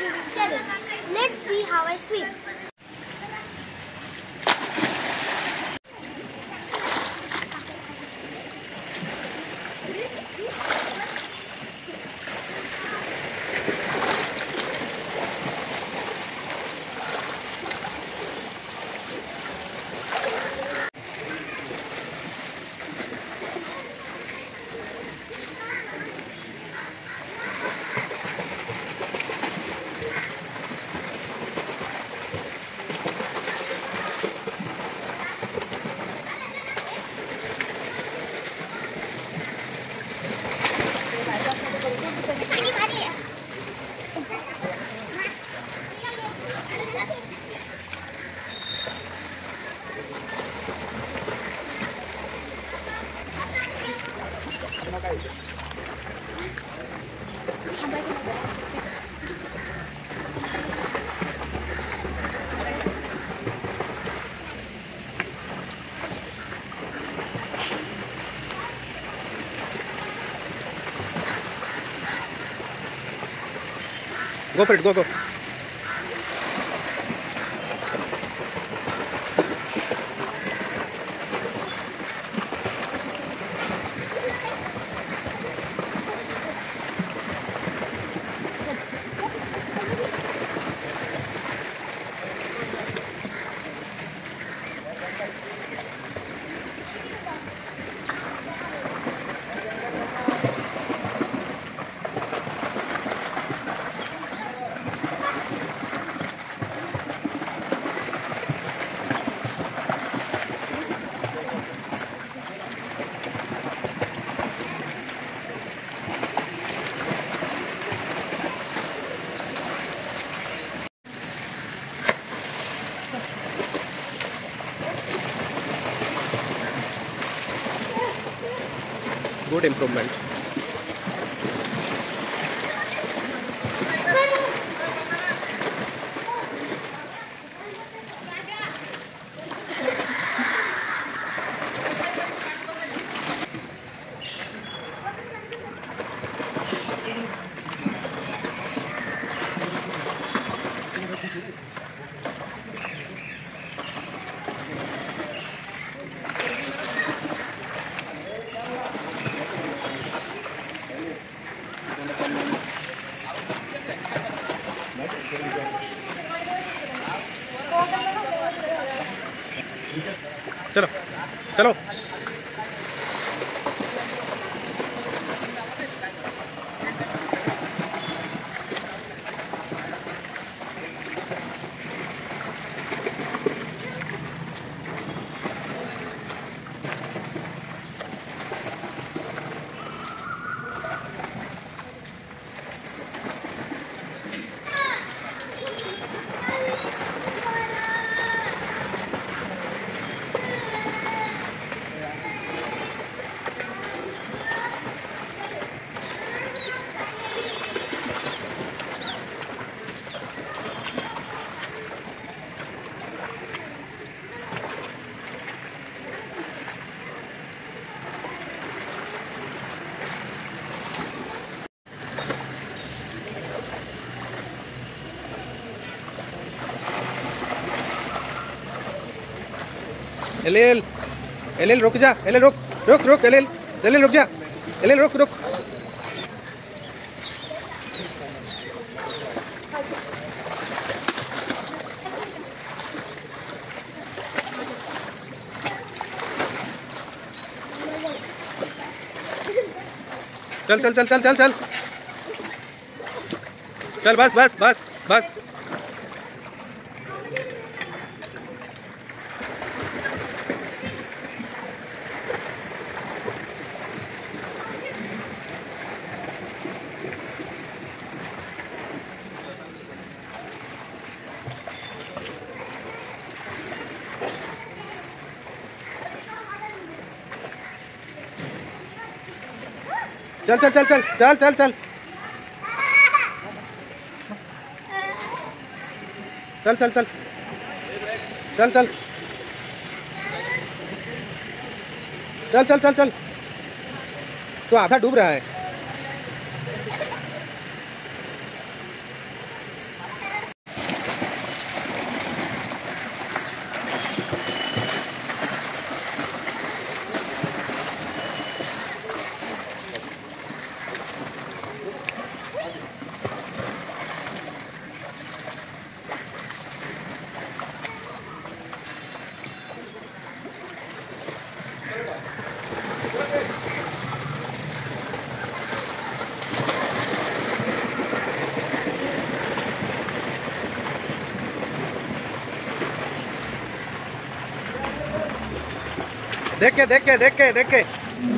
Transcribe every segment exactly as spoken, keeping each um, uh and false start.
swimming challenge. Let's see how I swim. Go for it, go, go. Good improvement. चलो चलो L L L L रुक जा, L L रुक रुक रुक एल एल एल एल रुक जा, एल एल रुक रुक चल चल चल चल चल चल चल बस बस बस बस चल चल चल चल चल चल चल चल चल चल चल चल चल चल चल चल तो आधा डूब रहा है। देख के देख के देख के देख के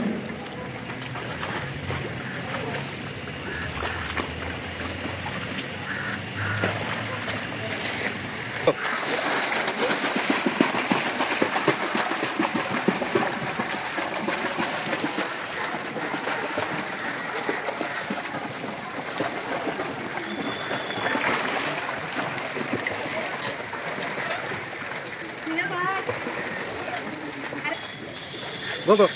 गो गो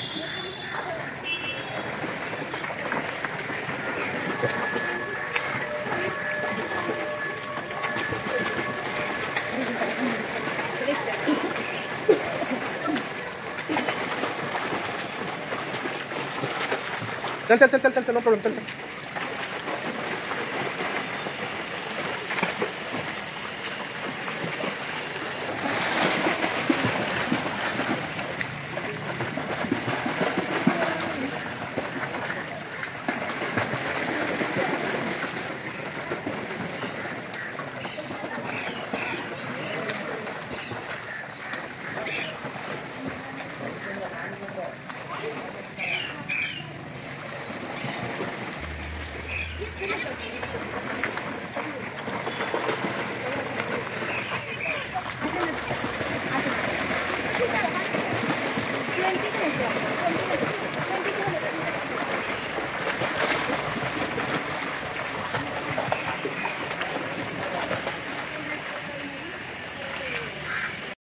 चल चल चल चल चल चल नो प्रॉब्लम चल चल